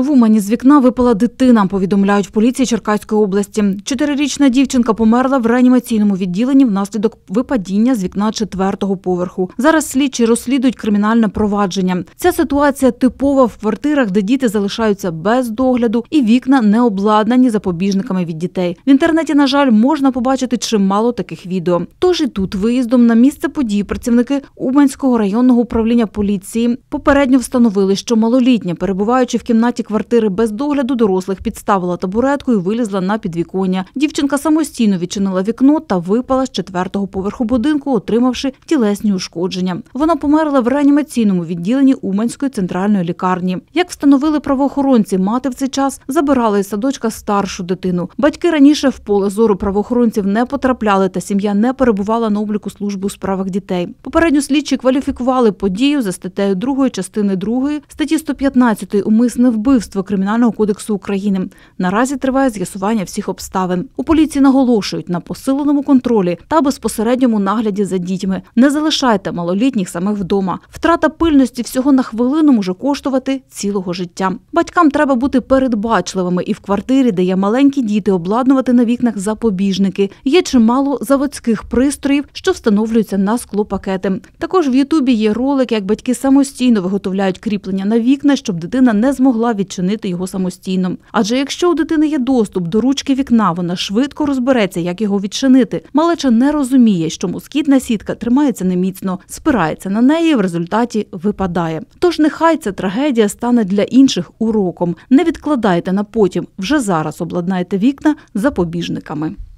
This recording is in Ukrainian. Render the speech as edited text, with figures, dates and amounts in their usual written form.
В Умані з вікна випала дитина, повідомляють в поліції Черкаської області. 4-річна дівчинка померла в реанімаційному відділенні внаслідок випадіння з вікна 4-го поверху. Зараз слідчі розслідують кримінальне провадження. Ця ситуація типова в квартирах, де діти залишаються без догляду і вікна не обладнані запобіжниками від дітей. В інтернеті, на жаль, можна побачити чимало таких відео. Тож і тут виїздом на місце подій працівники Уманського районного управління поліції попередньо встановили, що малолітня, перебуваючи в кімнаті квартири без догляду дорослих, підставила табуретку і вилізла на підвіконня. Дівчинка самостійно відчинила вікно та випала з 4-го поверху будинку, отримавши тілесні ушкодження. Вона померла в реанімаційному відділенні Уманської центральної лікарні. Як встановили правоохоронці, мати в цей час забирала із садочка старшу дитину. Батьки раніше в поле зору правоохоронців не потрапляли, та сім'я не перебувала на обліку служби у справах дітей. Попередньо слідчі кваліфікували подію за статтею 2 частини 2 статті 115 «Умисне вбивство» Кримінального кодексу України. Наразі триває з'ясування всіх обставин. У поліції наголошують на посиленому контролі та безпосередньому нагляді за дітьми. Не залишайте малолітніх самих вдома. Втрата пильності всього на хвилину може коштувати цілого життя. Батькам треба бути передбачливими і в квартирі, де є маленькі діти, обладнувати на вікнах запобіжники. Є чимало заводських пристроїв, що встановлюються на склопакети. Також в Ютубі є ролик, як батьки самостійно виготовляють кріплення на вікна, щоб дитина не змогла відчинити його самостійно. Адже якщо у дитини є доступ до ручки вікна, вона швидко розбереться, як його відчинити. Малеча не розуміє, що москітна сітка тримається неміцно, спирається на неї і в результаті випадає. Тож нехай ця трагедія стане для інших уроком. Не відкладайте на потім, вже зараз обладнайте вікна запобіжниками.